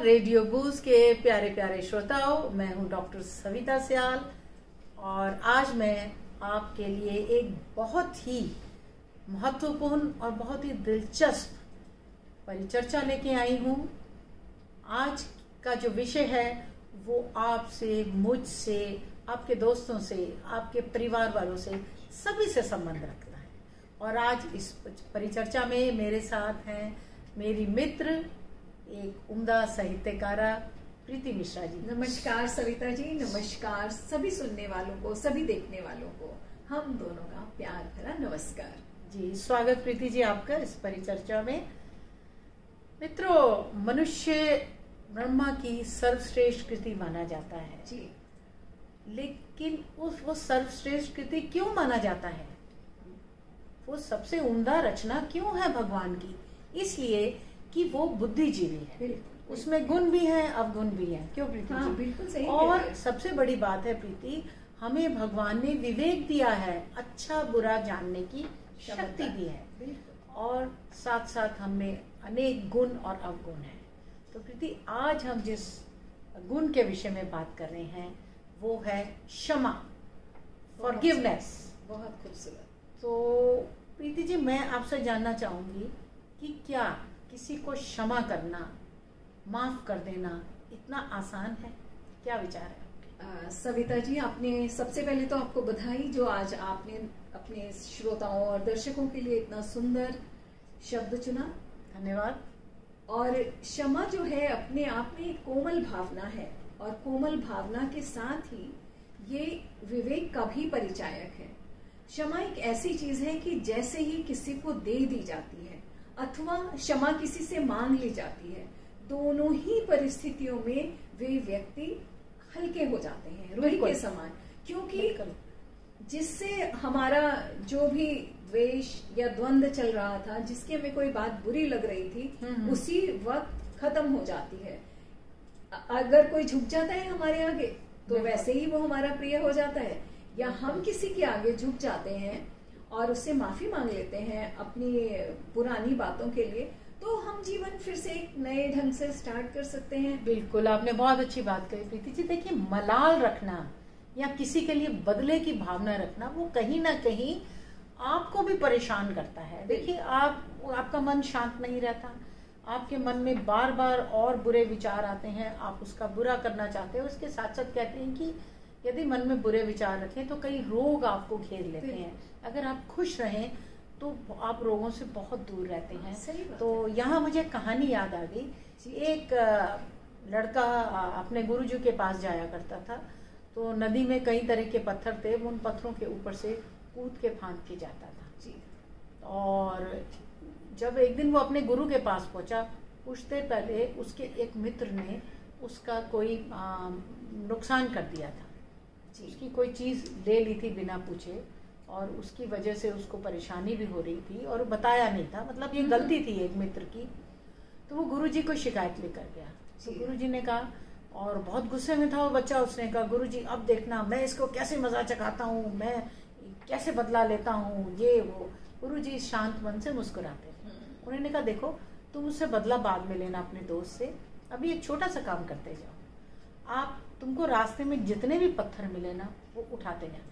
Radio बूज के प्यारे प्यारे श्रोताओं, मैं हूं डॉक्टर सविता सियाल और आज मैं आपके लिए एक बहुत ही महत्वपूर्ण और बहुत ही दिलचस्प परिचर्चा लेके आई हूं। आज का जो विषय है वो आपसे, मुझसे, आपके दोस्तों से, आपके परिवार वालों से, सभी से संबंध रखता है। और आज इस परिचर्चा में मेरे साथ हैं मेरी मित्र, एक उम्दा साहित्यकारा प्रीति मिश्रा जी। नमस्कार सविता जी, नमस्कार सभी सुनने वालों को, सभी देखने वालों को हम दोनों का प्यार भरा नमस्कार जी। स्वागत प्रीति जी आपका इस परिचर्चा में। मित्रों, मनुष्य ब्रह्मा की सर्वश्रेष्ठ कृति माना जाता है जी, लेकिन वो सर्वश्रेष्ठ कृति क्यों माना जाता है? वो सबसे उम्दा रचना क्यों है भगवान की? इसलिए कि वो बुद्धिजीवी है, उसमें गुण भी हैं, अवगुण भी हैं। क्यों प्रीति जी? बिल्कुल सही। और सबसे बड़ी बात है प्रीति, हमें भगवान ने विवेक दिया है, अच्छा बुरा जानने की शक्ति दी है, और साथ साथ हमें अनेक गुण और अवगुण है। तो प्रीति, आज हम जिस गुण के विषय में बात कर रहे हैं वो है क्षमा, फॉरगिवनेस। बहुत खूबसूरत। तो प्रीति जी, मैं आपसे जानना चाहूंगी कि क्या किसी को क्षमा करना, माफ कर देना इतना आसान है? क्या विचार है? सविता जी, आपने सबसे पहले तो आपको बधाई जो आज आपने अपने श्रोताओं और दर्शकों के लिए इतना सुंदर शब्द चुना। धन्यवाद। और क्षमा जो है अपने आप में एक कोमल भावना है, और कोमल भावना के साथ ही ये विवेक का भी परिचायक है। क्षमा एक ऐसी चीज है कि जैसे ही किसी को दे दी जाती है अथवा क्षमा किसी से मांग ली जाती है, दोनों ही परिस्थितियों में वे व्यक्ति हल्के हो जाते हैं, रुई के समान। क्योंकि जिससे हमारा जो भी द्वेष या द्वंद्व चल रहा था, जिसकी हमें कोई बात बुरी लग रही थी, उसी वक्त खत्म हो जाती है। अगर कोई झुक जाता है हमारे आगे तो वैसे ही वो हमारा प्रिय हो जाता है, या हम किसी के आगे झुक जाते हैं और उससे माफी मांग लेते हैं अपनी पुरानी बातों के लिए, तो हम जीवन फिर से एक नए ढंग से स्टार्ट कर सकते हैं। बिल्कुल, आपने बहुत अच्छी बात कही प्रीति जी। देखिए, मलाल रखना या किसी के लिए बदले की भावना रखना वो कहीं ना कहीं आपको भी परेशान करता है। देखिए, आपका मन शांत नहीं रहता, आपके मन में बार बार और बुरे विचार आते हैं, आप उसका बुरा करना चाहते हो। उसके साथ साथ कहते हैं कि यदि मन में बुरे विचार रखें तो कई रोग आपको घेर लेते हैं। अगर आप खुश रहें तो आप रोगों से बहुत दूर रहते हैं। तो यहाँ मुझे कहानी याद आ गई। एक लड़का अपने गुरुजी के पास जाया करता था, तो नदी में कई तरह के पत्थर थे, उन पत्थरों के ऊपर से कूद के फांद के जाता था जी। और जब एक दिन वो अपने गुरु के पास पहुंचा, कुछ देर पहले उसके एक मित्र ने उसका कोई नुकसान कर दिया था, उसकी कोई चीज ले ली थी बिना पूछे, और उसकी वजह से उसको परेशानी भी हो रही थी और बताया नहीं था। मतलब ये गलती थी एक मित्र की। तो वो गुरुजी को शिकायत लेकर गया। तो गुरुजी ने कहा, और बहुत गुस्से में था वो बच्चा, उसने कहा, गुरुजी अब देखना मैं इसको कैसे मजा चखाता हूँ, मैं कैसे बदला लेता हूँ, ये वो। गुरुजी शांत मन से मुस्कुराते थे। उन्होंने कहा, देखो तुम उससे बदला बाद में लेना अपने दोस्त से, अभी एक छोटा सा काम करते जाओ। तुमको रास्ते में जितने भी पत्थर मिले ना वो उठाते जाना,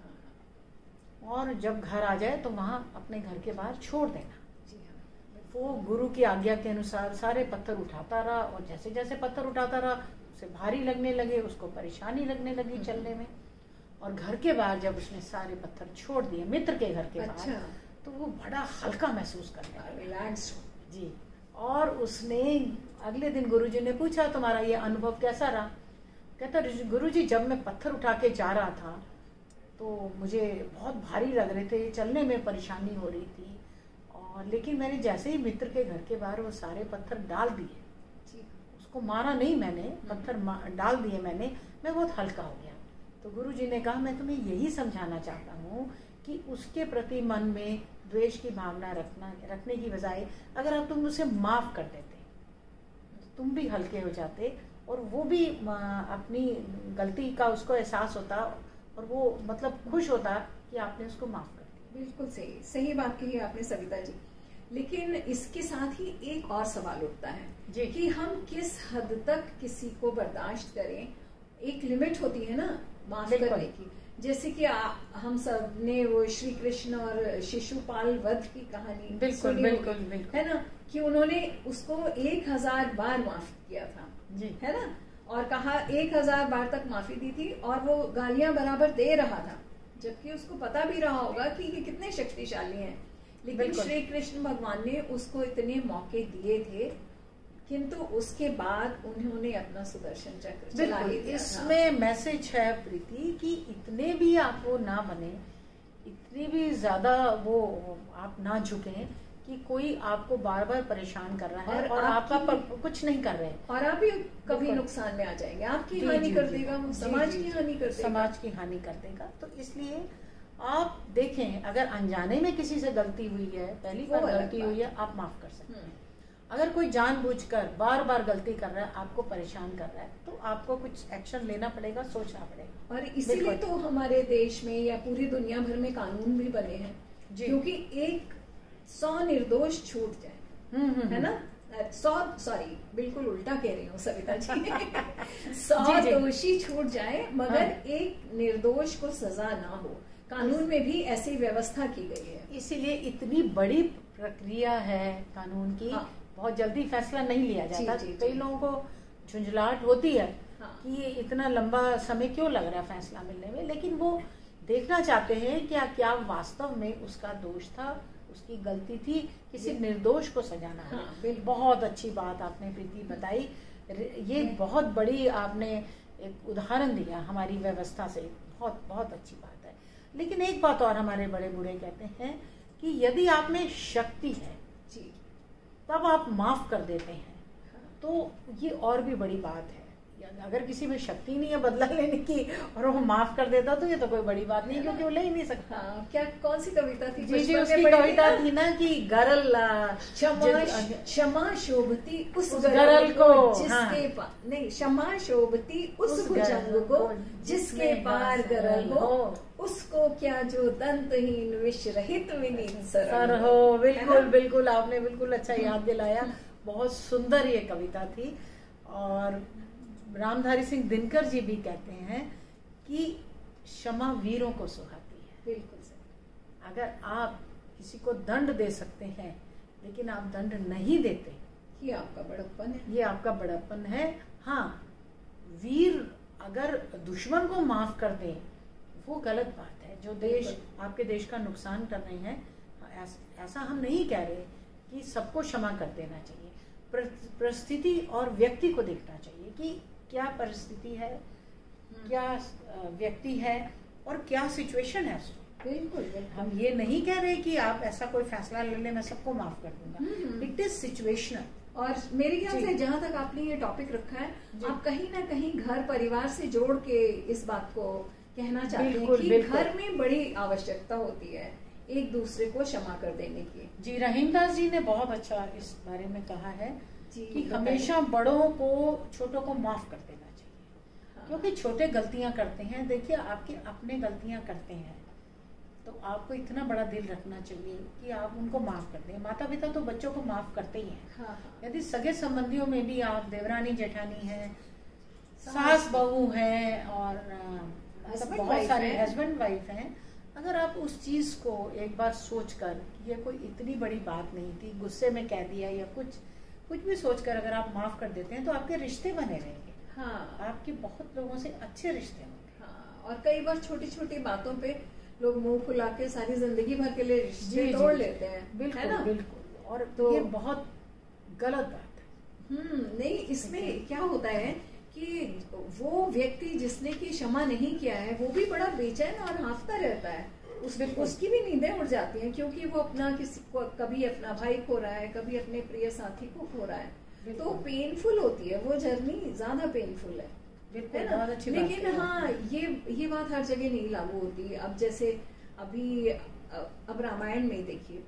और जब घर आ जाए तो वहां अपने घर के बाहर छोड़ देना। वो गुरु की आज्ञा के अनुसार सारे पत्थर उठाता रहा, और जैसे जैसे पत्थर उठाता रहा उसे भारी लगने लगे, उसको परेशानी लगने लगी चलने में। और घर के बाहर जब उसने सारे पत्थर छोड़ दिए मित्र के घर के बाहर, तो वो बड़ा हल्का महसूस करने लगा, रिलैक्स जी। और उसने अगले दिन गुरुजी ने पूछा, तुम्हारा ये अनुभव कैसा रहा? कहता, गुरुजी जब मैं पत्थर उठा के जा रहा था तो मुझे बहुत भारी लग रहे थे, चलने में परेशानी हो रही थी, और लेकिन मैंने जैसे ही मित्र के घर के बाहर वो सारे पत्थर डाल दिए, उसको मारा नहीं मैंने, पत्थर डाल दिए मैंने, मैं बहुत हल्का हो गया। तो गुरुजी ने कहा, मैं तुम्हें यही समझाना चाहता हूँ कि उसके प्रति मन में द्वेष की भावना रखने की बजाय अगर तुम उसे माफ कर देते तो तुम भी हल्के हो जाते, और वो भी अपनी गलती का उसको एहसास होता, और वो मतलब खुश होता कि आपने उसको माफ कर दिया। बिल्कुल सही बात कही आपने सविता जी। लेकिन इसके साथ ही एक और सवाल उठता है जी। कि हम किस हद तक किसी को बर्दाश्त करें। एक लिमिट होती है ना माफ करने की। जैसे कि हम सब ने वो श्री कृष्ण और शिशुपाल वध की कहानी बिल्कुल सुनी बिल्कुल होगी, बिल्कुल है ना, कि उन्होंने उसको 1000 बार माफ किया था जी। है ना, और कहा 1000 बार तक माफी दी थी, और वो गालियां बराबर दे रहा था, जबकि उसको पता भी रहा होगा कि ये कितने शक्तिशाली हैं। लेकिन श्री कृष्ण भगवान ने उसको इतने मौके दिए थे, किंतु उसके बाद उन्होंने अपना सुदर्शन चक्र चला ही दिया। इसमें मैसेज है प्रीति कि इतने भी आप वो ना बने, इतनी भी ज्यादा वो आप ना झुकें कि कोई आपको बार बार परेशान कर रहा है और आपका कुछ नहीं कर रहे हैं, और आप भी कभी नुकसान में आ जाएंगे, आपकी हानि कर देगा, समाज की हानि कर देगा, समाज की हानि कर देगा। तो इसलिए आप देखें, अगर अनजाने में किसी से गलती हुई है, पहली बार गलती हुई है, आप माफ कर सकते हैं। अगर कोई जानबूझकर बार बार गलती कर रहा है, आपको परेशान कर रहा है, तो आपको कुछ एक्शन लेना पड़ेगा, सोचना पड़ेगा। और इसीलिए तो हमारे देश में या पूरी दुनिया भर में कानून भी बने हैं, क्योंकि 100 निर्दोष छूट जाए, है ना, 100 सॉरी बिल्कुल उल्टा कह रही हूँ सविता जी 100 दोषी छूट जाए मगर एक निर्दोष को सजा ना हो। कानून में भी ऐसी व्यवस्था की गई है। इसीलिए इतनी बड़ी प्रक्रिया है कानून की, बहुत जल्दी फैसला नहीं लिया जाता। कई लोगों को झुंझलाहट होती है कि ये इतना लंबा समय क्यों लग रहा है फैसला मिलने में, लेकिन वो देखना चाहते हैं कि क्या वास्तव में उसका दोष था, उसकी गलती थी, किसी निर्दोष को सजाना है। बहुत अच्छी बात आपने प्रीति बताई, ये बहुत बड़ी आपने एक उदाहरण दिया हमारी व्यवस्था से, बहुत बहुत अच्छी बात है। लेकिन एक बात और हमारे बड़े बूढ़े कहते हैं कि यदि आप में शक्ति है जी, तब आप माफ कर देते हैं, तो ये और भी बड़ी बात है। अगर किसी में शक्ति नहीं है बदला लेने की और वो माफ कर देता, तो ये तो कोई बड़ी बात नहीं, क्योंकि वो ले ही नहीं सकता। क्या कौन सी कविता थी? जी उसकी कविता थी ना कि गरल क्षमा शोभती उस गरल को जिसके पार नहीं, क्षमा शोभती उस भुजंग को जिसके पार गरल हो, उसको क्या जो दंतहीन विष रहित विनीत सर हो। बिल्कुल बिल्कुल, आपने बिल्कुल अच्छा याद दिलाया, बहुत सुंदर ये कविता थी। और रामधारी सिंह दिनकर जी भी कहते हैं कि क्षमा वीरों को सुहाती है। बिल्कुल सही। अगर आप किसी को दंड दे सकते हैं लेकिन आप दंड नहीं देते, ये आपका बड़प्पन है, ये आपका बड़प्पन है। हाँ, वीर अगर दुश्मन को माफ कर दें वो गलत बात है। जो देश आपके देश का नुकसान कर रहे हैं, ऐसा हम नहीं कह रहे कि सबको क्षमा कर देना चाहिए। परिस्थिति और व्यक्ति को देखना चाहिए कि क्या परिस्थिति है, क्या व्यक्ति है और क्या सिचुएशन है। बिल्कुल हम ये नहीं कह रहे कि आप ऐसा कोई फैसला ले लें मैं सबको माफ कर दूंगा, इट इज सिचुएशनल। और मेरे ख्याल से जहाँ तक आपने ये टॉपिक रखा है, आप कहीं ना कहीं घर परिवार से जोड़ के इस बात को कहना चाहते हैं कि घर में बड़ी आवश्यकता होती है एक दूसरे को क्षमा कर देने की। जी, रहीमदास जी ने बहुत अच्छा इस बारे में कहा है कि हमेशा बड़ों को छोटों को माफ कर देना चाहिए। क्योंकि छोटे गलतियां करते हैं, देखिए आपके अपने गलतियां करते हैं, तो आपको इतना बड़ा दिल रखना चाहिए कि आप उनको माफ कर दें। माता पिता तो बच्चों को माफ करते ही हैं। यदि सगे संबंधियों में भी आप देवरानी जेठानी है, सास बहू है और बहुत सारे हस्बैंड वाइफ हैं, अगर आप उस चीज को एक बार सोचकर ये कोई इतनी बड़ी बात नहीं थी, गुस्से में कह दिया या कुछ भी सोचकर अगर आप माफ कर देते हैं तो आपके रिश्ते बने रहेंगे। आपके बहुत लोगों से अच्छे रिश्ते होंगे। और कई बार छोटी छोटी बातों पे लोग मुंह फुला के सारी जिंदगी भर के लिए रिश्ते तोड़ लेते हैं। बिल्कुल बिल्कुल, और तो ये बहुत गलत बात है। नहीं, इसमें क्या होता है कि वो व्यक्ति जिसने की क्षमा नहीं किया है वो भी बड़ा बेचैन और हाफता रहता है, उसकी भी नींदें उड़ जाती हैं, क्योंकि वो अपना किसी को कभी अपना भाई खो रहा है, कभी अपने प्रिय साथी को खो रहा है, तो पेनफुल होती है वो जर्नी, ज्यादा पेनफुल है ना। लेकिन हाँ, ये बात हर जगह नहीं लागू होती। अब जैसे अभी अब रामायण में देखिए,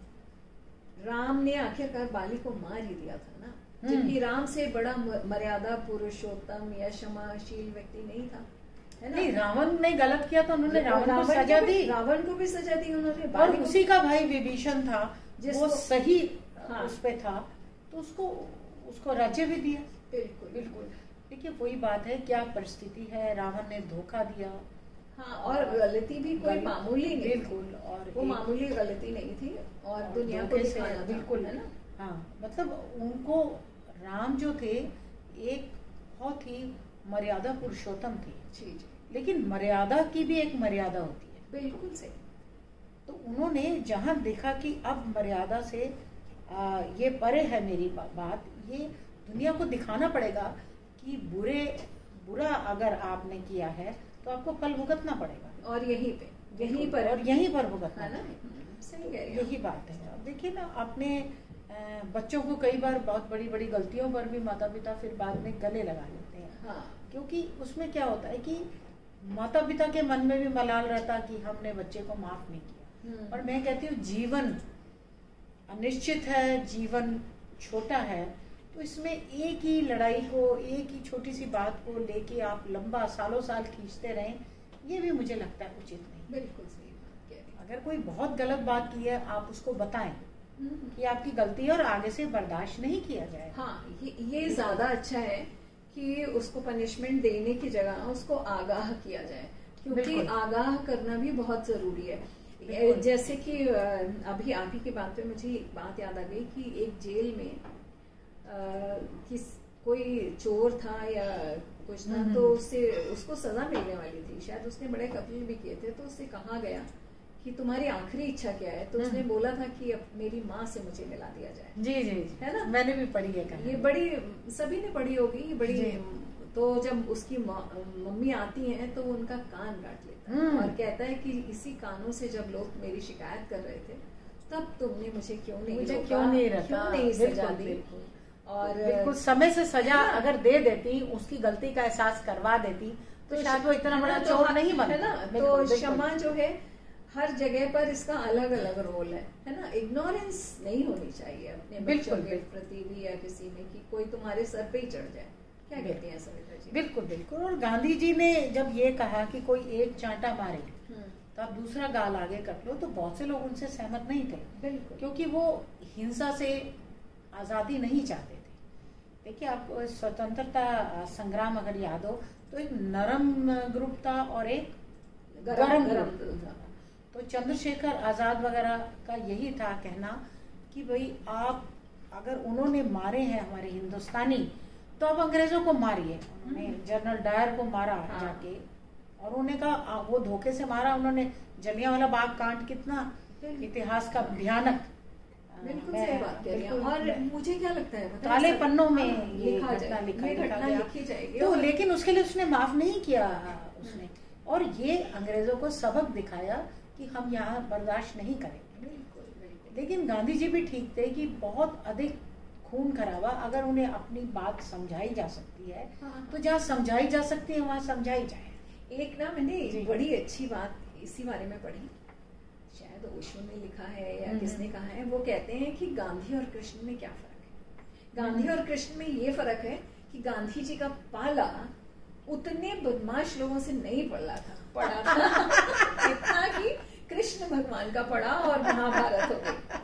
राम ने आखिरकार बाली को मार ही दिया था ना, जबकि राम से बड़ा मर्यादा पुरुषोत्तम या क्षमाशील व्यक्ति नहीं था। है ना। नहीं, रावण ने गलत किया तो उन्होंने रावण को सजा दी, रावण को भी सजा दी उन्होंने। और उसी का भाई विभीषण था वो सही हाँ, उस पे था, तो उसको राज्य भी दिया। बिल्कुल बिल्कुल। देखिए वही बात है, क्या परिस्थिति है, रावण ने धोखा दिया। हाँ, और गलती भी कोई मामूली नहीं, बिल्कुल, और वो मामूली गलती नहीं थी, और दुनिया को दिखाना था, बिल्कुल, है ना। हाँ, मतलब उनको राम जो थे एक बहुत ही मर्यादा पुरुषोत्तम थे। जी जी, लेकिन मर्यादा की भी एक मर्यादा होती है। बिल्कुल सही। तो उन्होंने जहां देखा कि अब मर्यादा से ये परे है मेरी बात, ये दुनिया को दिखाना पड़ेगा कि बुरा अगर आपने किया है तो आपको फल भुगतना पड़ेगा, और यहीं पर भुगतना है ना। सही कह रही हैं। यही बात है। अब देखिए ना, अपने बच्चों को कई बार बहुत बड़ी बड़ी गलतियों पर भी माता पिता फिर बाद में गले लगा लेते हैं। हाँ, क्योंकि उसमें क्या होता है कि माता पिता के मन में भी मलाल रहता कि हमने बच्चे को माफ नहीं किया। और मैं कहती हूँ जीवन अनिश्चित है, जीवन छोटा है, तो इसमें एक ही लड़ाई को, एक ही छोटी सी बात को लेके आप लंबा सालों साल खींचते रहें, ये भी मुझे लगता है उचित नहीं। बिल्कुल सही बात कह रही हैं। अगर कोई बहुत गलत बात की है, आप उसको बताएं कि आपकी गलती है और आगे से बर्दाश्त नहीं किया जाए। हाँ, ये ज्यादा अच्छा है कि उसको पनिशमेंट देने की जगह उसको आगाह किया जाए, क्योंकि आगाह करना भी बहुत जरूरी है। जैसे कि अभी आप ही की बात पे मुझे एक बात याद आ गई कि एक जेल में कोई चोर था या कुछ था, तो उसको सजा मिलने वाली थी, शायद उसने बड़े कत्ल भी किए थे, तो उससे कहा गया कि तुम्हारी आखिरी इच्छा क्या है, तो उसने बोला था कि अब मेरी माँ से मुझे मिला दिया जाए। जी जी, है ना, मैंने भी पढ़ी है कहानी। ये बड़ी सभी ने पढ़ी होगी, ये बड़ी। तो जब उसकी मम्मी आती हैं तो उनका कान काट लेता है और कहता है कि इसी कानों से जब लोग मेरी शिकायत कर रहे थे तब तुमने मुझे क्यों नहीं सजा दी। और बिल्कुल समय से सजा अगर दे देती, उसकी गलती का एहसास करवा देती, तो शायद वो इतना बड़ा चोर नहीं बनता। तो क्षमा जो है हर जगह पर इसका अलग अलग रोल है ना। इग्नोरेंस नहीं होनी चाहिए अपने बच्चों के प्रति भी या किसी में, कि कोई तुम्हारे सर पे ही चढ़ जाए। क्या कहती हैं सविता जी? बिल्कुल बिल्कुल। और गांधी जी ने जब ये कहा कि कोई एक चांटा मारे तो आप दूसरा गाल आगे कर लो, तो बहुत से लोग उनसे सहमत नहीं थे। बिल्कुल, क्योंकि वो हिंसा से आजादी नहीं चाहते थे। देखिए, आपको स्वतंत्रता संग्राम अगर याद हो तो एक नरम ग्रुप था और एक गरम ग्रुप था। तो चंद्रशेखर आजाद वगैरह का यही था कहना कि भाई आप अगर उन्होंने मारे हैं हमारे हिंदुस्तानी, तो अब अंग्रेजों को मारिए। उन्होंने जनरल डायर को मारा जाके, और उन्होंने कहा वो धोखे से मारा उन्होंने। जलियांवाला बाग कांड कितना इतिहास का भयानक। बिल्कुल सही बात कह रही हैं। और मुझे क्या लगता है काले पन्नों में ये घटना लिखी जाएगी। तो लेकिन उसके लिए उसने माफ नहीं किया उसने, और ये अंग्रेजों को सबक दिखाया कि हम यहाँ बर्दाश्त नहीं करेंगे। बिल्कुल। लेकिन गांधी जी भी ठीक थे कि बहुत अधिक खून खराबा, अगर उन्हें अपनी बात समझाई जा सकती है तो जहाँ समझाई जा सकती है वहाँ समझाई जाए। एक ना मैंने बड़ी अच्छी बात इसी बारे में पढ़ी, शायद ओशो ने लिखा है या किसने कहा है, वो कहते हैं कि गांधी और कृष्ण में क्या फर्क है। गांधी और कृष्ण में ये फर्क है कि गांधी जी का पाला उतने बदमाश लोगों से नहीं पड़ा था इतना कि कृष्ण भगवान का पड़ा और महाभारत हो गई।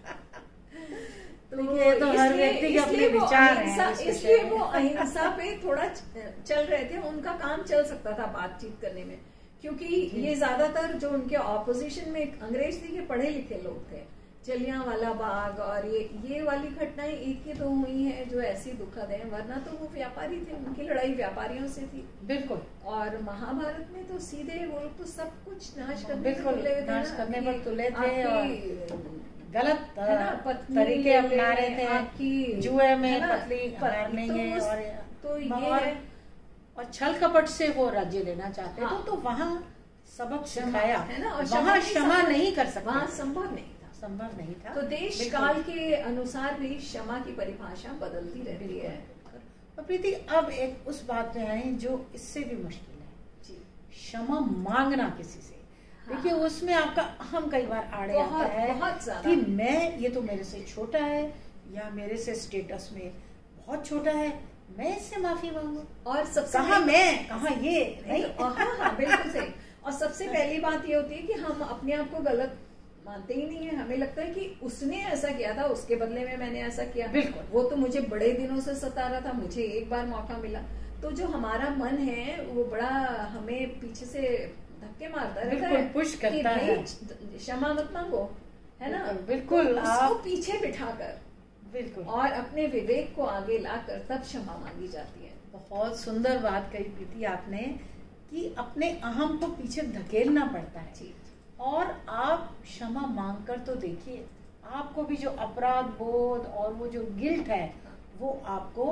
तो हर व्यक्ति के अपने विचार हैं, इसलिए वो अहिंसा पे थोड़ा चल रहे थे। उनका काम चल सकता था बातचीत करने में, क्योंकि ये ज्यादातर जो उनके ऑपोजिशन में अंग्रेज थे, ये पढ़े लिखे लोग थे। जलियांवाला बाग और ये वाली घटनाएं एक ही दो हुई हैं जो ऐसी दुखद हैं, वरना तो वो व्यापारी थे, उनकी लड़ाई व्यापारियों से थी। बिल्कुल। और महाभारत में तो सीधे वो लोग तो सब कुछ नाश करने पर तुले थे और गलत तरीके अपना रहे थे। आपकी जुए में पतली हारने तो ये और छल कपट से वो राज्य लेना चाहते थे। तो वहाँ सबक सिखाया है ना, वहाँ क्षमा नहीं कर सकते, वहाँ संभव नहीं था। तो देश काल के अनुसार भी क्षमा की परिभाषा बदलती रहती है। और प्रीति, अब एक उस बात में आए जो इससे भी मुश्किल है, क्षमा मांगना किसी से। देखिए, उसमें आपका अहम कई बार आड़े आता है कि मैं, ये तो मेरे से छोटा है, या मेरे से स्टेटस में बहुत छोटा है, मैं इससे माफी मांगू। और सबसे कहाँ मैं, कहाँ ये नहीं। हाँ बिल्कुल सही। और सबसे पहली बात ये होती है कि हम अपने आप को गलत मानते ही नहीं है। हमें लगता है कि उसने ऐसा किया था, उसके बदले में मैंने ऐसा किया। बिल्कुल। वो तो मुझे बड़े दिनों से सता रहा था, मुझे एक बार मौका मिला। तो जो हमारा मन है वो बड़ा हमें पीछे से धक्के मारता रहता है, पुश करता है, क्षमा मत मांगो, है ना। बिल्कुल। तो उसको पीछे बिठाकर, बिल्कुल, और अपने विवेक को आगे लाकर तब क्षमा मांगी जाती है। बहुत सुंदर बात कही प्रीति आपने कि अपने अहम को पीछे धकेलना पड़ता है। जी। और आप क्षमा मांगकर तो देखिए, आपको भी जो अपराध बोध और वो जो गिल्ट है वो आपको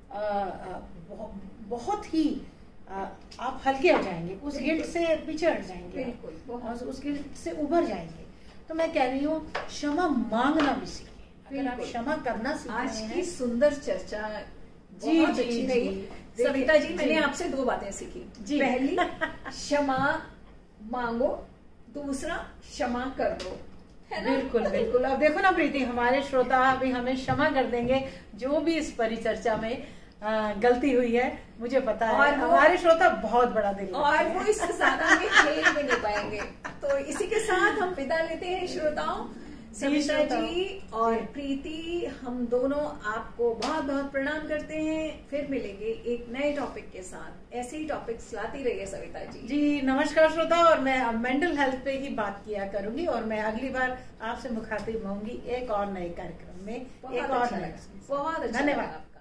बहुत ही आप हल्के हो जाएंगे, उस गिल्ट से पीछे हट जाएंगे। बिल्कुल। और उस गिल्ट से उभर जाएंगे। तो मैं कह रही हूँ क्षमा मांगना भी सीखिए। अगर आप क्षमा करना सीख रहे हैं। आज की सुंदर चर्चा जी बहुत अच्छी रही सविता जी। मैंने आपसे 2 बातें सीखी। पहली, क्षमा मांगो, दूसरा क्षमा कर दो, है ना। बिल्कुल बिल्कुल। अब देखो ना प्रीति, हमारे श्रोता भी हमें क्षमा कर देंगे जो भी इस परिचर्चा में गलती हुई है, मुझे पता है। और हमारे श्रोता बहुत बड़ा दिल और वो इससे ज्यादा में खेल भी नहीं पाएंगे। तो इसी के साथ हम विदा लेते हैं श्रोताओं। सविता जी और प्रीति, हम दोनों आपको बहुत बहुत प्रणाम करते हैं। फिर मिलेंगे एक नए टॉपिक के साथ। ऐसे ही टॉपिक्स लाती रहिए सविता जी। जी नमस्कार श्रोता। और मैं अब मेंटल हेल्थ पे ही बात किया करूंगी, और मैं अगली बार आपसे मुखातिब होंगी एक और नए कार्यक्रम में, एक और नए। बहुत अच्छा धन्यवाद।